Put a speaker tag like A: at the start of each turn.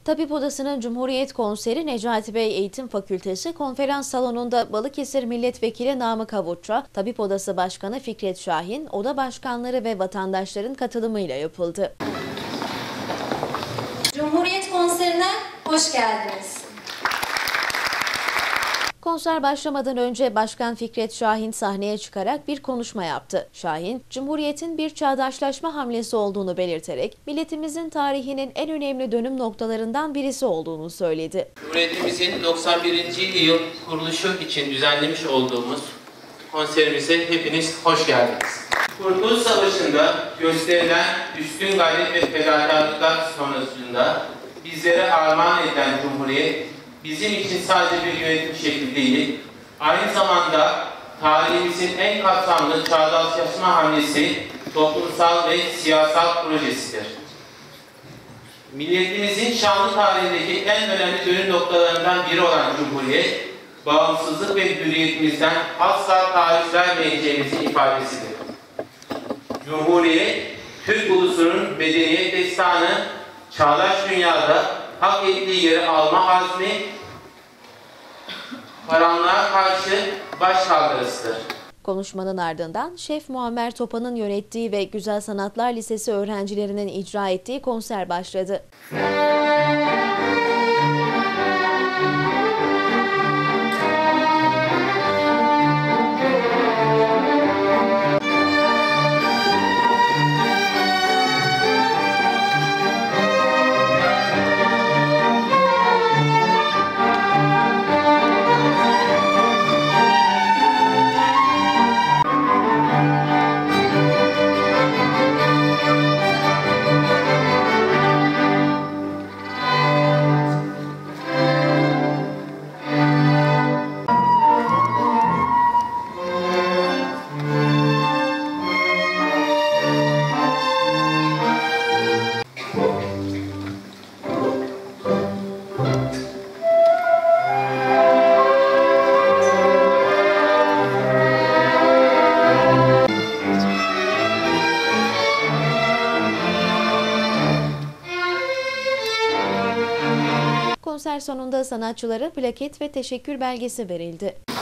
A: Tabip Odası'nın Cumhuriyet Konseri Necati Bey Eğitim Fakültesi Konferans Salonu'nda Balıkesir Milletvekili Namık Havutça, Tabip Odası Başkanı Fikret Şahin, oda başkanları ve vatandaşların katılımıyla yapıldı.
B: Cumhuriyet Konseri'ne hoş geldiniz.
A: Konser başlamadan önce Başkan Fikret Şahin sahneye çıkarak bir konuşma yaptı. Şahin, Cumhuriyet'in bir çağdaşlaşma hamlesi olduğunu belirterek, milletimizin tarihinin en önemli dönüm noktalarından birisi olduğunu söyledi.
C: Cumhuriyetimizin 91. yıl kuruluşu için düzenlemiş olduğumuz konserimize hepiniz hoş geldiniz. Kurtuluş Savaşı'nda gösterilen üstün gayret ve fedakarlıklar sonrasında bizlere armağan edilen Cumhuriyet, bizim için sadece bir yönetim şekli değil, aynı zamanda tarihimizin en kapsamlı çağdaşlaşma hamlesi, toplumsal ve siyasal projesidir. Milletimizin şanlı tarihindeki en önemli dönüm noktalarından biri olan Cumhuriyet, bağımsızlık ve hürriyetimizden asla taviz vermeyeceğimizin ifadesidir. Cumhuriyet, Türk ulusunun medeniyet destanı, çağdaş dünyada hak ettiği yeri alma azmi, karanlığa karşı baş kaldırısıdır.
A: Konuşmanın ardından Şef Muammer Topa'nın yönettiği ve Güzel Sanatlar Lisesi öğrencilerinin icra ettiği konser başladı. Konser sonunda sanatçılara plaket ve teşekkür belgesi verildi.